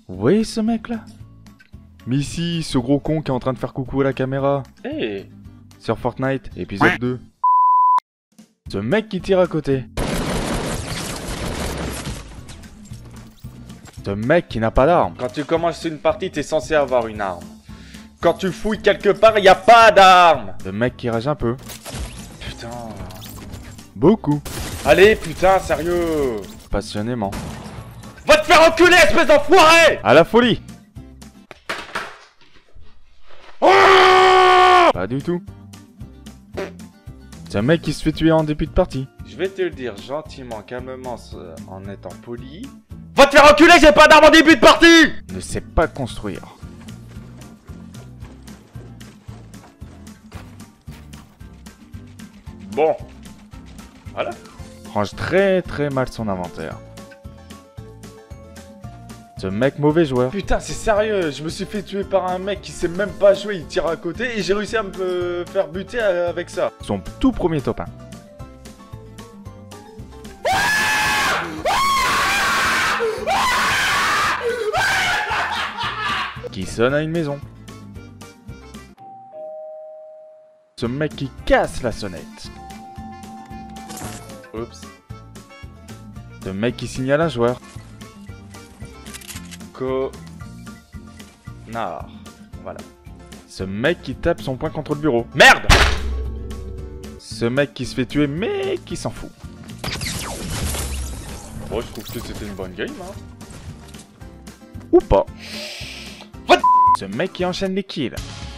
Vous voyez ce mec là? Mais ici, ce gros con qui est en train de faire coucou à la caméra. Hey. Sur Fortnite, épisode 2. Ce mec qui tire à côté. Ce mec qui n'a pas d'arme. Quand tu commences une partie, t'es censé avoir une arme. Quand tu fouilles quelque part, y a pas d'arme. Ce mec qui rage un peu. Putain. Beaucoup. Allez, putain, sérieux. Passionnément. Va te faire enculer, espèce d'enfoiré. À la folie. Pas du tout. C'est un mec qui se fait tuer en début de partie. Je vais te le dire gentiment, calmement, en étant poli. Va te faire enculer, j'ai pas d'arme en début de partie. Ne sait pas construire. Bon. Voilà. Range très mal son inventaire. Ce mec mauvais joueur. Putain, c'est sérieux, je me suis fait tuer par un mec qui sait même pas jouer, il tire à côté et j'ai réussi à me faire buter avec ça. Son tout premier top 1. Qui sonne à une maison. Ce mec qui casse la sonnette. Oups. Ce mec qui signale un joueur. Connard. Voilà. Ce mec qui tape son poing contre le bureau. Merde. Ce mec qui se fait tuer mais qui s'en fout. Bon, je trouve que c'était une bonne game, hein. Ou pas. What? Ce mec qui enchaîne les kills.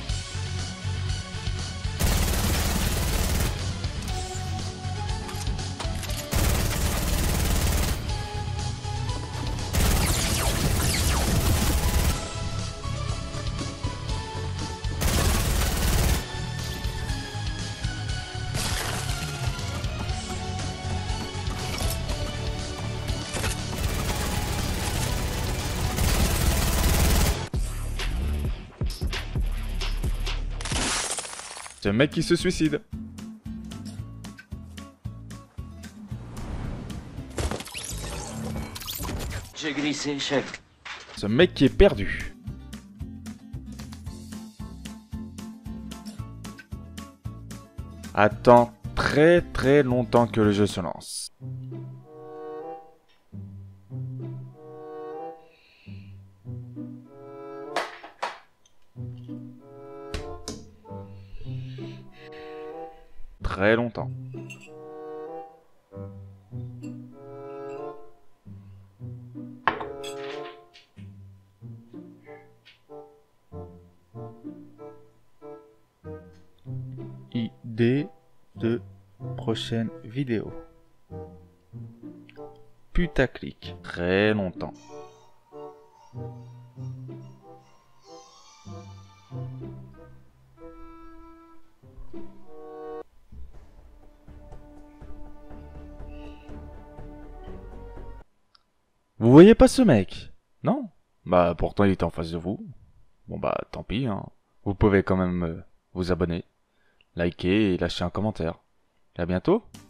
Ce mec qui se suicide. J'ai glissé, chef. Ce mec qui est perdu. Attends très longtemps que le jeu se lance. Très longtemps. Idée de prochaine vidéo. Putaclic. Très longtemps. Vous voyez pas ce mec? Non? Bah pourtant il était en face de vous. Bon bah tant pis hein. Vous pouvez quand même vous abonner, liker et lâcher un commentaire. Et à bientôt.